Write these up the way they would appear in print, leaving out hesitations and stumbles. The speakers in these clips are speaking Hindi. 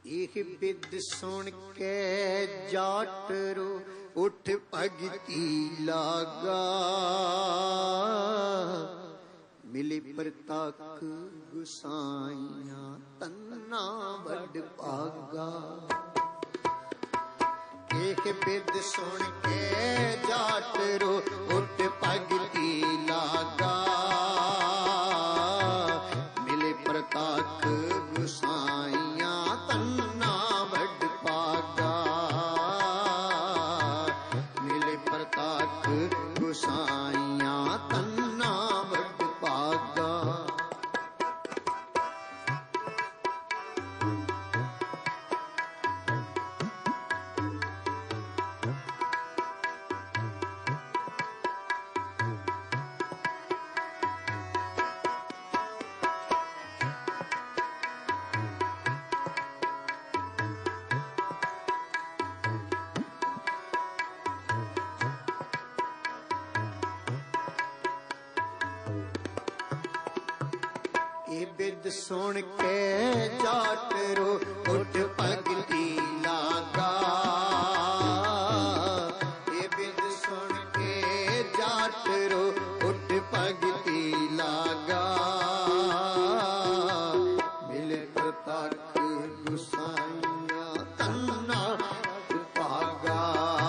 एक बिद सुन के जाट रो उठ भगती लागा। मिले प्रताक गुसाइया तन्ना बड़ भागा। एक बिद सुन के जाट रो उठ भगती लागा। मिले प्रताक गुसाइया तन्ना बड़ भागा। मिले प्रताक गुसाइया तन्ना बड़ भागा। बिद सुन के जाट रो उठ भगती लागा। ये बिद सुन के जाट रो उठ भगती लागा। मिले प्रताक गुसाइया तन्ना भागा।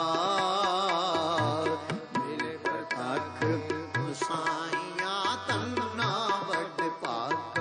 मिले प्रताक गुसाइया तन्ना बड़ भागा।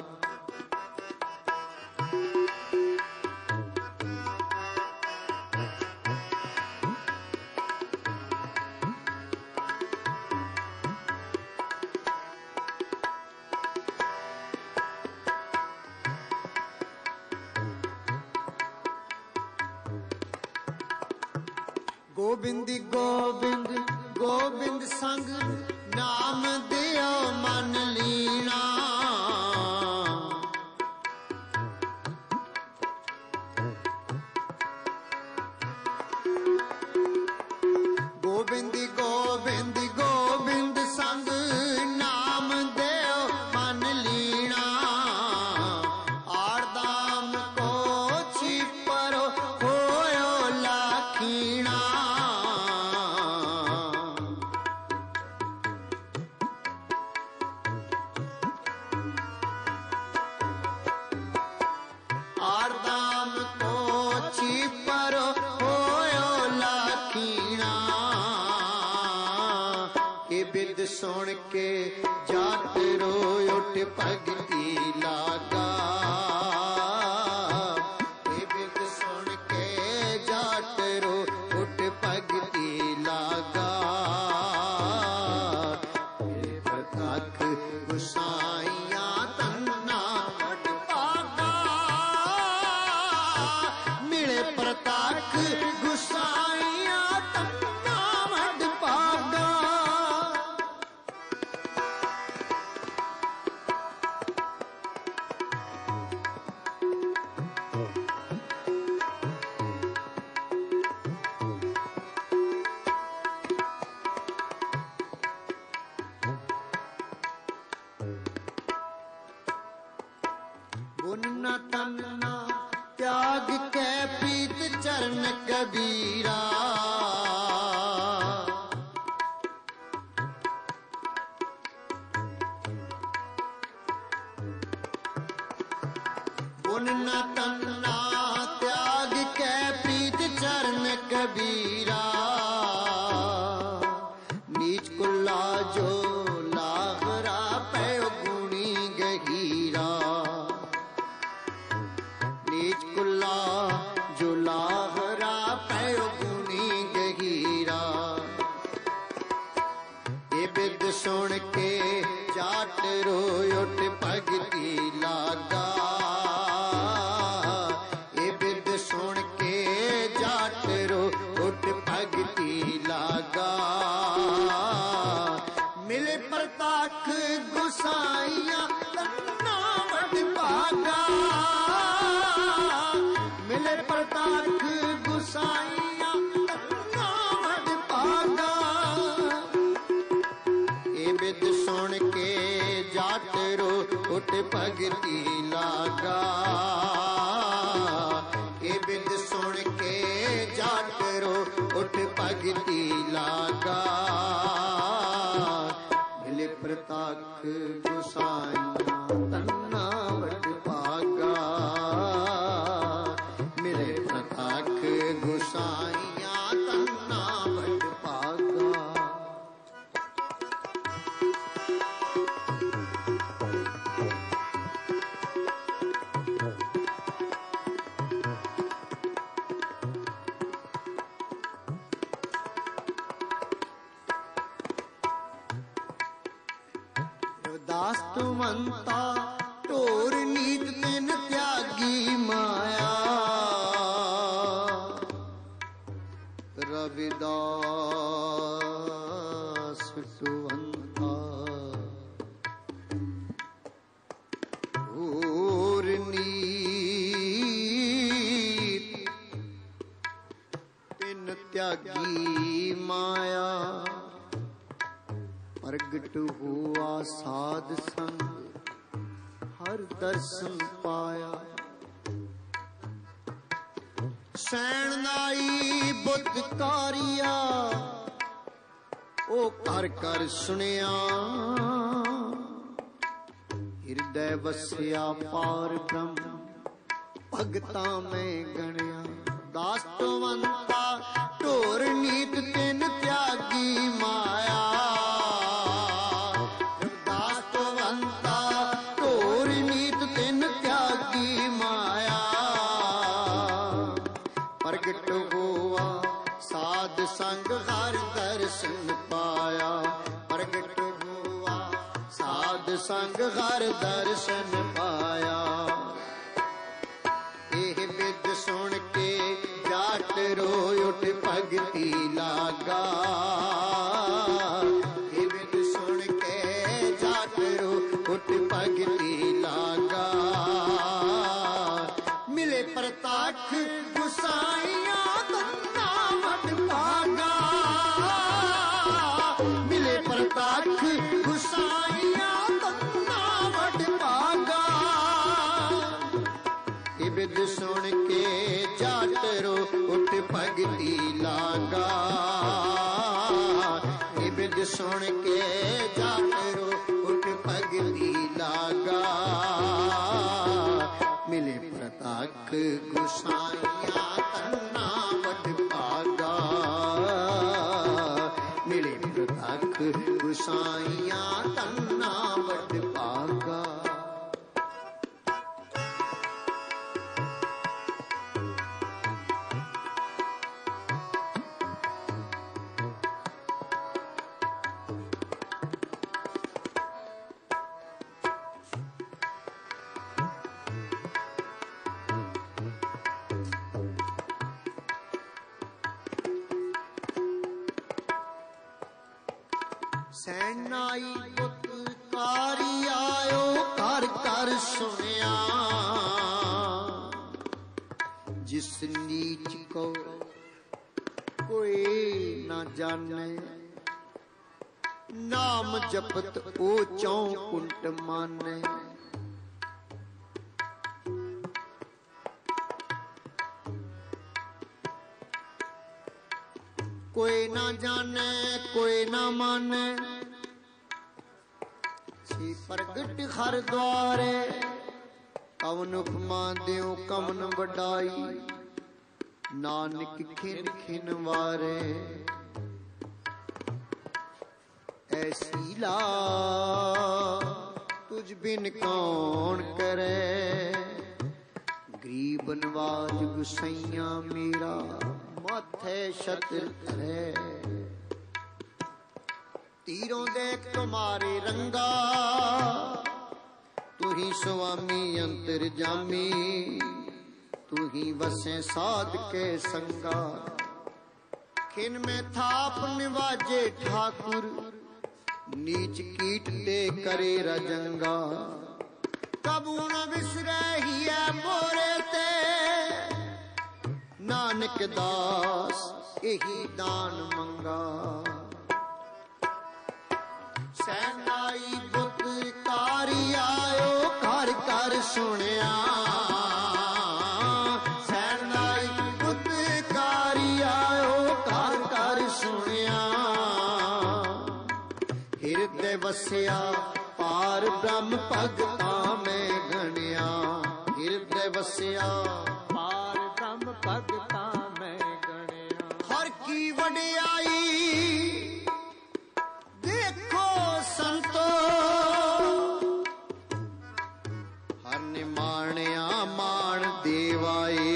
गोबिंद गोबिंद गोबिंद संग नाम दियो मन लीना। गोबिंद गोबिंद गोबिंद संग नाम दियो मन लीना। आरदाम को छिपरो होयो लाखीना। आरदाम को छिपरो होयो लाखीना। ये बिद सुन के जाट रो उठ भगती लागा। ये बिद सुन के जाट रो उठ भगती लागा। मिले प्रताक गुसाइया तन्ना बड़ भागा। मिले प्रताक गुसाइया तन्ना बड़ भागा। बुनना तन्ना त्याग के प्रीत चरण कबीरा। बुनना तन्ना त्याग के प्रीत चरण कबीरा। नीच कुल्ला जो लाहरा पयो गुणी गहीरा। नीच कुल्ला जो लाहरा पयो गुणी गहीरा। ये बिद सुन के जाट रो उठ भगती लागा। ये बिद सुन के जाट रो उठ भगती लागा। मिले प्रताक गुसाइया तन्ना बड़ भागा। मिले प्रताक गुसाइया तन्ना बड़ भागा। ये बिद सुन के जाट रो उठ भगती लागा। दास्तवंता ढोर नीत तिन त्यागी माया रविदास सुवंता ढोर नीत तिन त्यागी माया प्रगट हुआ साध संग हर दर्शन पाया सैननाई बुद्ध कारिया ओ कर कर सुनिया हृदय वसिया पार ब्रह्म भगता में गणिया दास्तवंता ढोर नीत तिन त्यागी माया दास्तवंता ढोर नीत तिन त्यागी माया प्रगट हुआ साध संग हर दर्शन पाया प्रगट हुआ साध संग हर दर्शन पाया एह बिद सुन के जाट रोय उठ भगति लागा एह बिद सुन के जाट रोय उठ भगति लागा मिले प्रताख गुसाइया तन्ना मट भागा मिले प्रताख गुसाइया तन्ना मट भागा बिद सुन के जाट रो उठ भगति लागा बिद सुन के जाट रो उठ भगति लागा मिले प्रताख गुसाइया तन्ना वट भागा मिले प्रताख गुसाइया तन्ना वट भागा सैनाई पुतकारी आयो कर कर सुनिया जिस नीच को कोई न जाने नाम जपत ओ चौकुंट माने कोई ना जाने कोई ना माने छी प्रगट हर द्वारे कवन उपमा देव कवन वडाई नानक खिन खिन वारे ऐसी ला तुझ बिन कौन करे गरीब नवाज गुसैया मेरा माथे छत्र है तीरों देख तुम्हारे रंगा तू ही स्वामी अंतर जामी तू ही वसे साध के संगा खिन में थाप निवाजे ठाकुर नीच कीट दे करे रजंगा कबू न बिसरे ही है मोरे ते नानक दास यही दान मंगा सैनाई पुतकारी आयो घर घर सुनिया सैनाई पुतकारी आयो घर घर सुनिया हृदय वसिया पार ब्रह्म भगता में गणिया हृदय वसिया पार ब्रह्म भगता में गणिया हर की वडियाई देखो संतो हर ने माणिया मान देवाए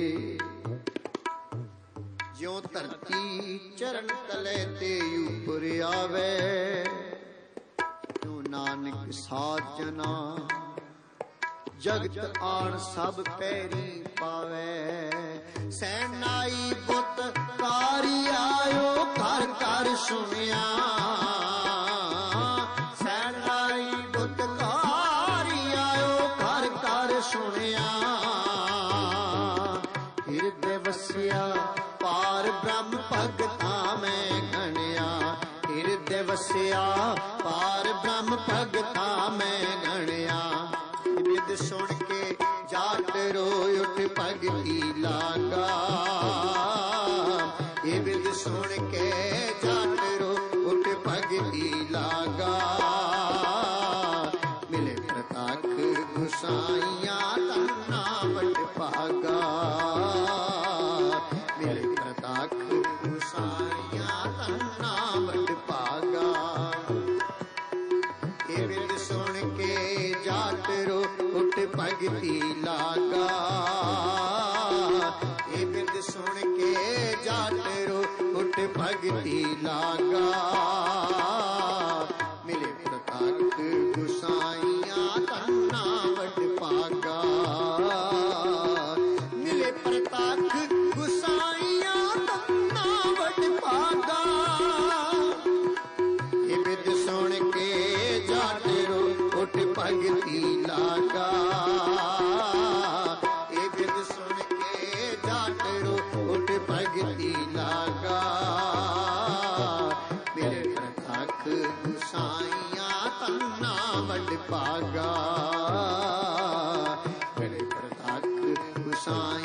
ज्यों धरती चरण तले ते ऊपर आवे नानक साजना जगत आन सब पैरी पावे सैनाई बुत कारी आयो घर घर सुनिया सैनाई बुत कारी आयो घर घर सुनिया हृदय वसिया पार ब्रह्म भगता में गणिया हृदय वसिया पार ब्रह्म भगता में गणिया विद सुन के जाट रोय उठ भगती लागा ये विद सुन के जाट रो उठ भगती लागा मिले प्रताख गुसाइया तन्ना बट पागा मिले प्रताख गुसाइया तन्ना बट पागा ये विद सुन के जाट रो उठ भगती लागा ये बिंद सुन के जाट रो उठ भगती लागा मिले प्रताख गुसाइया तन्ना वट पागा मिले प्रताख गुसाइया तन्ना वट पागा ये बिंद सुन के जाट रो उठ भगती लागा ये बिद सुन के जाट रो उठ भगती लागा मेरे प्रताख गुसाइया तन्ना वट पागा मेरे प्रताख गुसाइया